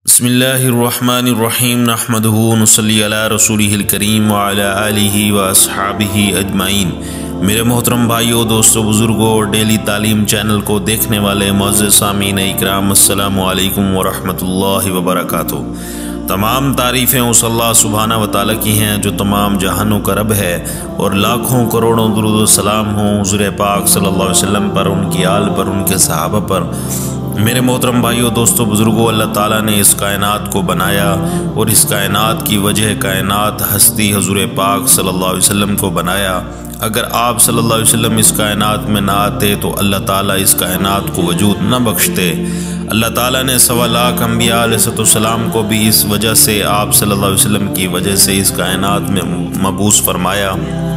بسم اللہ الرحمن الرحیم نحمدہ ونصلی علی رسولہ الکریم وعلی آلہ واصحابہ اجمعین۔ میرے محترم بھائیوں، دوستوں، بزرگوں اور ڈیلی تعلیم چینل کو دیکھنے والے معزز سامعین اکرام، السلام علیکم ورحمۃ اللہ وبرکاتہ۔ تمام تعریفیں اس اللہ سبحانہ و تعالیٰ کی ہیں جو تمام جہانوں کا رب ہے، اور لاکھوں کروڑوں درود و سلام ہوں حضور پاک صلی اللہ علیہ وسلم پر، ان کی آل پر، ان کے صحابہ پر۔ میرے محترم بھائیوں، دوستوں، بزرگوں، اللہ تعالیٰ نے اس کائنات کو بنایا، اور اس کائنات کی وجہ کائنات ہستی حضور پاک صلی اللہ علیہ وسلم کو بنایا۔ اگر آپ صلی اللہ علیہ وسلم اس کائنات میں نہ آتے تو اللہ تعالیٰ اس کائنات کو وجود نہ بخشتے۔ اللہ تعالیٰ نے 1.25 لاکھ انبیاء علیہ السلام کو بھی اس وجہ سے، آپ صلی اللہ علیہ وسلم کی وجہ سے اس کائنات میں مبعوث فرمایا،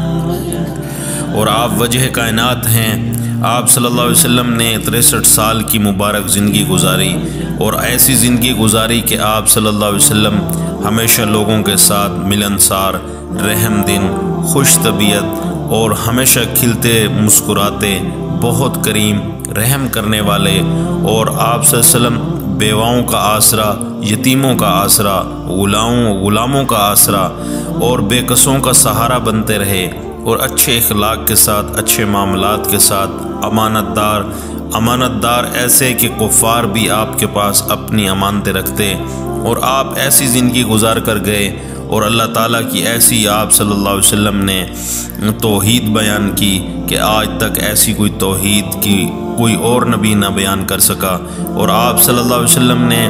اور آپ وجہ کائنات ہیں۔ آپ صلی اللہ علیہ وسلم نے 63 سال کی مبارک زندگی گزاری، اور ایسی زندگی گزاری کہ آپ صلی اللہ علیہ وسلم ہمیشہ لوگوں کے ساتھ ملنسار، رحم دل، خوش طبیعت اور ہمیشہ کھلتے مسکراتے، بہت کریم، رحم کرنے والے، اور آپ صلی اللہ علیہ وسلم بیواؤں کا آسرا، یتیموں کا آسرا، غلاموں کا آسرا اور بے کسوں کا سہارا بنتے رہے، اور اچھے اخلاق کے ساتھ، اچھے معاملات کے ساتھ امانت دار ایسے کہ کفار بھی آپ کے پاس اپنی امانتیں رکھتے، اور آپ ایسی زندگی گزار کر گئے، اور اللہ تعالیٰ کی ایسی آپ صلی اللہ علیہ وسلم نے توحید بیان کی کہ آج تک ایسی کوئی توحید کی کوئی اور نبی نہ بیان کر سکا، اور آپ صلی اللہ علیہ وسلم نے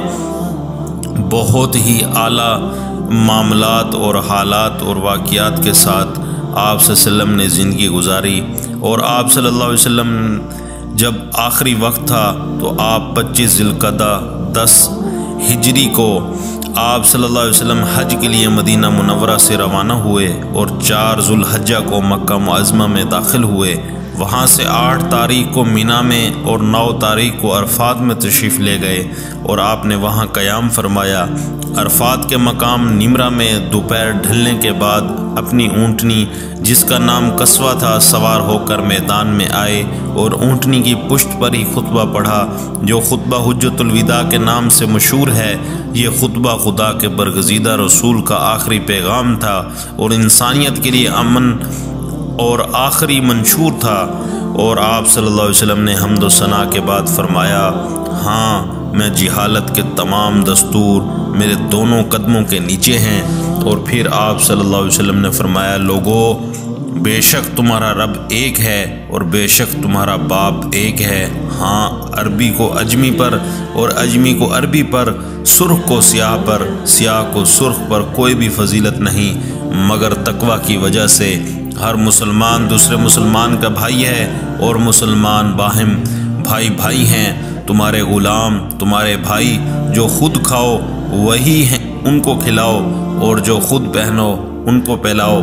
بہت ہی اعلیٰ معاملات اور حالات اور واقعات کے ساتھ آپ صلی اللہ علیہ وسلم نے زندگی گزاری۔ اور آپ صلی اللہ علیہ وسلم جب آخری وقت تھا تو آپ 25 ذی القعدہ 10 ہجری کو آپ صلی اللہ علیہ وسلم حج کے لیے مدینہ منورہ سے روانہ ہوئے، اور 4 ذو الحجہ کو مکہ معظمہ میں داخل ہوئے۔ وہاں سے 8 تاریخ کو مینا میں اور 9 تاریخ کو عرفات میں تشریف لے گئے، اور آپ نے وہاں قیام فرمایا۔ عرفات کے مقام نمرہ میں دوپہر ڈھلنے کے بعد اپنی اونٹنی جس کا نام قصوہ تھا سوار ہو کر میدان میں آئے، اور اونٹنی کی پشت پر ہی خطبہ پڑھا، جو خطبہ حجت الوداع کے نام سے مشہور ہے۔ یہ خطبہ خدا کے برگزیدہ رسول کا آخری پیغام تھا، اور انسانیت کے لیے امن اور آخری منشور تھا۔ اور آپ صلی اللہ علیہ وسلم نے حمد و ثنا کے بعد فرمایا، ہاں، میں جہالت کے تمام دستور میرے دونوں قدموں کے نیچے ہیں۔ اور پھر آپ صلی اللہ علیہ وسلم نے فرمایا، لوگو، بے شک تمہارا رب ایک ہے، اور بے شک تمہارا باپ ایک ہے۔ ہاں، عربی کو اجمی پر اور اجمی کو عربی پر، سرخ کو سیاہ پر، سیاہ کو سرخ پر کوئی بھی فضیلت نہیں مگر تقوی کی وجہ سے۔ ہر مسلمان دوسرے مسلمان کا بھائی ہے، اور مسلمان باہم بھائی ہیں۔ تمہارے غلام تمہارے بھائی، جو خود کھاؤ وہی ہیں ان کو کھلاؤ، اور جو خود پہنو ان کو پہلاؤ۔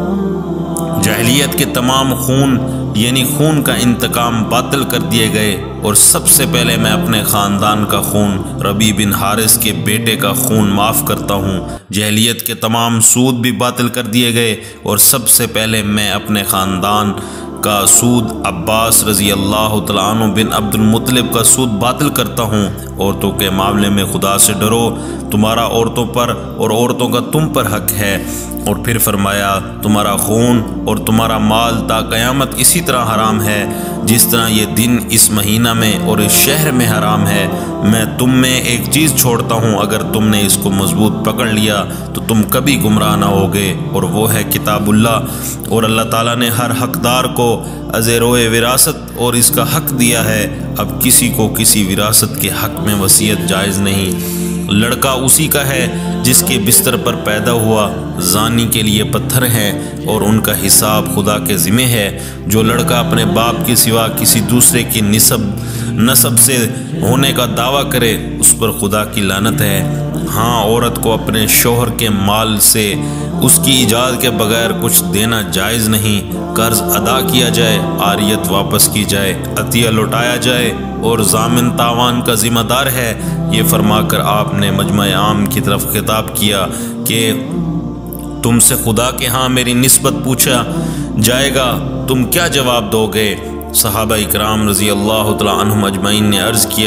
جاہلیت کے تمام خون یعنی خون کا انتقام باطل کر دیے گئے، اور سب سے پہلے میں اپنے خاندان کا خون، ربیع بن حارث کے بیٹے کا خون معاف کرتا ہوں۔ جاہلیت کے تمام سود بھی باطل کر دیے گئے، اور سب سے پہلے میں اپنے خاندان کا سود، عباس رضی اللہ تعالیٰ عنہ بن عبد المطلب کا سود باطل کرتا ہوں۔ عورتوں کے معاملے میں خدا سے ڈرو، تمہارا عورتوں پر اور عورتوں کا تم پر حق ہے۔ اور پھر فرمایا، تمہارا خون اور تمہارا مال تا قیامت اسی طرح حرام ہے جس طرح یہ دن اس مہینہ میں اور اس شہر میں حرام ہے۔ میں تم میں ایک چیز چھوڑتا ہوں، اگر تم نے اس کو مضبوط پکڑ لیا تو تم کبھی گمراہ نہ ہوگے، اور وہ ہے کتاب اللہ۔ اور اللہ تعالیٰ نے ہر حقدار کو ازیروئے وراثت اور اس کا حق دیا ہے۔ اب کسی کو کسی وراثت کے حق میں وصیت جائز نہیں۔ لڑکا اسی کا ہے جس کے بستر پر پیدا ہوا، زانی کے لیے پتھر ہیں، اور ان کا حساب خدا کے ذمہ ہے۔ جو لڑکا اپنے باپ کے سوا کسی دوسرے کی نسب سے ہونے کا دعویٰ کرے، اس پر خدا کی لعنت ہے۔ ہاں، عورت کو اپنے شوہر کے مال سے اس کی اجازت کے بغیر کچھ دینا جائز نہیں۔ قرض ادا کیا جائے، عاریت واپس کی جائے، عطیہ لوٹایا جائے، اور ضامن تاوان کا ذمہ دار ہے۔ یہ فرما کر آپ نے مجمع عام کی طرف خطاب کیا کہ تم سے خدا کے ہاں میری نسبت پوچھا جائے گا، تم کیا جواب دو گے؟ صحابہ اکرام رضی اللہ تعالیٰ عنہم اجمعین نے عرض کیا،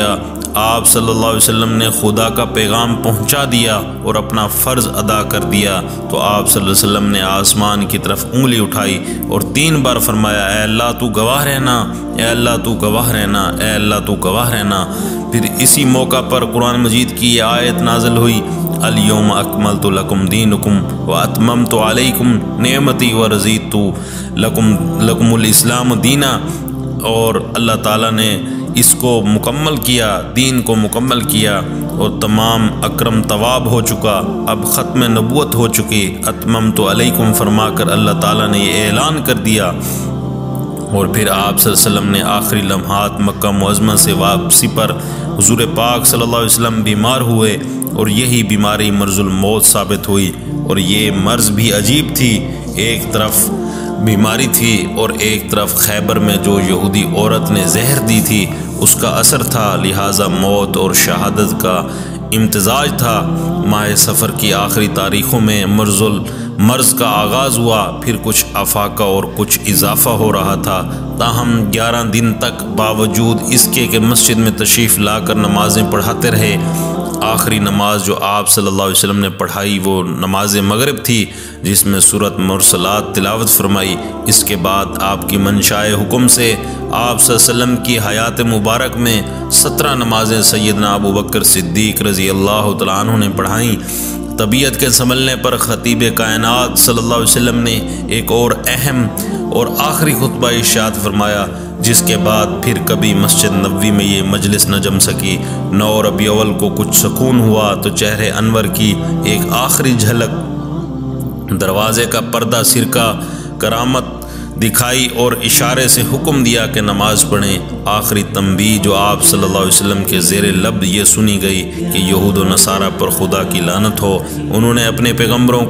آپ صلی اللہ علیہ وسلم نے خدا کا پیغام پہنچا دیا اور اپنا فرض ادا کر دیا تو آپ صلی اللہ علیہ وسلم نے آسمان کی طرف انگلی اٹھائی اور 3 بار فرمایا اے اللہ تو گواہ رہنا، اے اللہ تو گواہ رہنا، اے اللہ تو گواہ رہنا۔ پھر اسی موقع پر قرآن مجید کی یہ آیت نازل ہوئی، الیوم اکملت لکم دینکم واتممت علیکم نعمتی ورضیت لکم الاسلام دینا، اور اللہ تعالیٰ نے اس کو مکمل کیا، دین کو مکمل کیا اور تمام اکرم ثواب ہو چکا، اب ختم نبوت ہو چکی، اتممت علیکم فرما کر اللہ تعالیٰ نے یہ اعلان کر دیا۔ اور پھر آپ صلی اللہ علیہ وسلم نے آخری لمحات مکہ معظمہ سے واپسی پر حضور پاک صلی اللہ علیہ وسلم بیمار ہوئے اور یہی بیماری مرض الموت ثابت ہوئی، اور یہ مرض بھی عجیب تھی، ایک طرف بیماری تھی اور ایک طرف خیبر میں جو یہودی عورت نے زہر دی تھی اس کا اثر تھا، لہٰذا موت اور شہادت کا امتزاج تھا۔ ماہ سفر کی آخری تاریخوں میں مرض کا آغاز ہوا، پھر کچھ افاقہ اور کچھ اضافہ ہو رہا تھا، تاہم 11 دن تک باوجود اس کے کہ مسجد میں تشریف لا کر نمازیں پڑھاتے رہے۔ آخری نماز جو آپ صلی اللہ علیہ وسلم نے پڑھائی وہ نماز مغرب تھی، جس میں سورۃ مرسلات تلاوت فرمائی۔ اس کے بعد آپ کی منشائے حکم سے آپ صلی اللہ علیہ وسلم کی حیات مبارک میں 17 نمازیں سیدنا ابو بکر صدیق رضی اللہ تعالیٰ عنہ نے پڑھائیں۔ طبیعت کے سنبھلنے پر خطیب کائنات صلی اللہ علیہ وسلم نے ایک اور اہم اور آخری خطبہ ارشاد فرمایا، جس کے بعد پھر کبھی مسجد نبوی میں یہ مجلس نہ جم سکی۔ 9 ربیع الاول کو کچھ سکون ہوا تو چہرے انور کی ایک آخری جھلک، دروازے کا پردہ سرکا کرامت دکھائی اور اشارے سے حکم دیا کہ نماز پڑھیں۔ آخری تنبیہ جو آپ صلی اللہ علیہ وسلم کے زیر لب یہ سنی گئی کہ یہود و نصارہ پر خدا کی لعنت ہو، انہوں نے اپنے پیغمبروں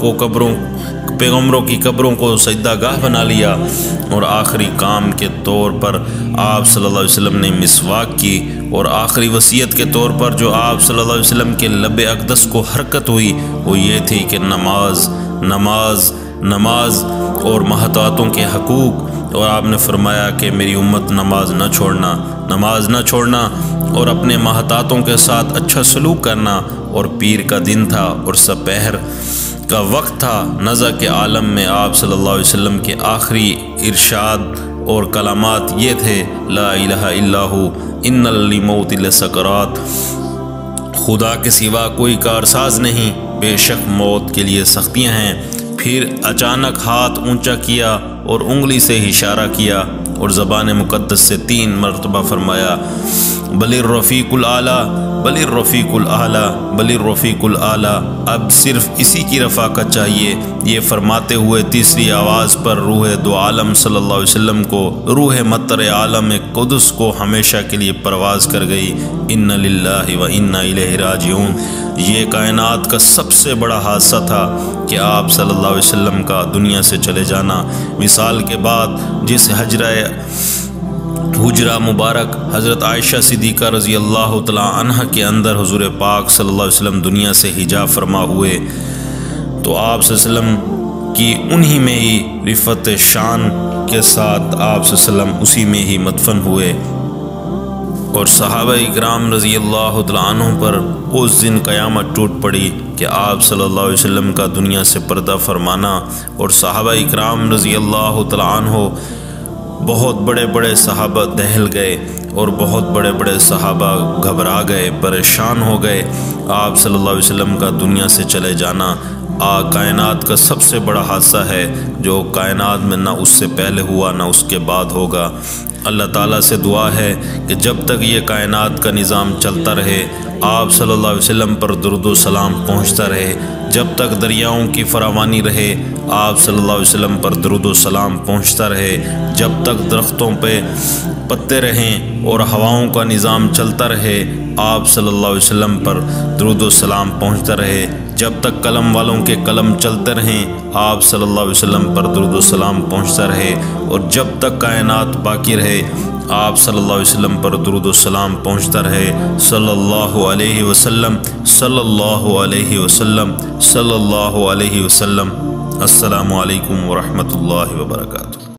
کی قبروں کو سجدہ گاہ بنا لیا، اور آخری کام کے طور پر آپ صلی اللہ علیہ وسلم نے مسواک کی، اور آخری وصیت کے طور پر جو آپ صلی اللہ علیہ وسلم کے لب اقدس کو حرکت ہوئی وہ یہ تھی کہ نماز نماز نماز اور محتاطوں کے حقوق، اور آپ نے فرمایا کہ میری امت نماز نہ چھوڑنا اور اپنے محتاطوں کے ساتھ اچھا سلوک کرنا۔ اور پیر کا دن تھا اور سپہر کا وقت تھا۔ نزع کے عالم میں آپ صلی اللہ علیہ وسلم کے آخری ارشاد اور کلمات یہ تھے، لا الہ الا ہو ان للموت لسکرات، خدا کے سوا کوئی کارساز نہیں، بے شک موت کے لیے سختیاں ہیں۔ پھر اچانک ہاتھ اونچا کیا اور انگلی سے اشارہ کیا اور زبان مقدس سے 3 مرتبہ فرمایا، بل الرفیق الاعلیٰ، بل الرفیق الاعلیٰ، بل الرفیق الاعلیٰ۔ اب صرف اسی کی رفاقت چاہیے۔ یہ فرماتے ہوئے تیسری آواز پر روح دو عالم صلی اللہ علیہ وسلم کو، روح مطر عالم قدس کو ہمیشہ کے لیے پرواز کر گئی۔ ان للہ و انا الیہ راجعون۔ یہ کائنات کا سب سے بڑا حادثہ تھا کہ آپ صلی اللہ علیہ وسلم کا دنیا سے چلے جانا۔ وصال کے بعد جس حجرہ مبارک حضرت عائشہ صدیقہ رضی اللہ تعالیٰ عنہ کے اندر حضور پاک صلی اللہ علیہ وسلم دنیا سے حجاب فرما ہوئے تو آپ صلی اللہ علیہ وسلم کی انہی میں ہی رفعت شان کے ساتھ آپ صلی اللہ علیہ وسلم اسی میں ہی مدفن ہوئے، اور صحابہ اکرام رضی اللہ تعالیٰ عنہ پر اس دن قیامت ٹوٹ پڑی کہ آپ صلی اللہ علیہ وسلم کا دنیا سے پردہ فرمانا، اور صحابہ اکرام رضی اللہ تعالیٰ عنہ بہت بڑے بڑے صحابہ دہل گئے اور بہت بڑے بڑے صحابہ گھبرا گئے، پریشان ہو گئے۔ آپ صلی اللہ علیہ وسلم کا دنیا سے چلے جانا کائنات کا سب سے بڑا حادثہ ہے، جو کائنات میں نہ اس سے پہلے ہوا نہ اس کے بعد ہوگا۔ اللہ تعالیٰ سے دعا ہے کہ جب تک یہ کائنات کا نظام چلتا رہے، آپ صلی اللہ علیہ وسلم پر درود و سلام پہنچتا رہے، جب تک دریاؤں کی فراوانی رہے آپ صلی اللہ علیہ وسلم پر درود و سلام پہنچتا رہے، جب تک درختوں پہ پتے رہیں اور ہواؤں کا نظام چلتا رہے آپ صلی اللہ علیہ وسلم پر درود و سلام پہنچتا رہے، جب تک قلم والوں کے قلم چلتے رہیں آپ صلی اللہ علیہ وسلم پر درود و سلام پہنچتا رہے، اور جب تک کائنات باقی رہے آپ صلی اللہ علیہ وسلم پر درود و سلام پہنچتا رہے۔ صلی اللہ علیہ وسلم، صلی اللہ علیہ وسلم، صلی اللہ علیہ وسلم۔ السلام علیکم ورحمۃ اللہ وبرکاتہ۔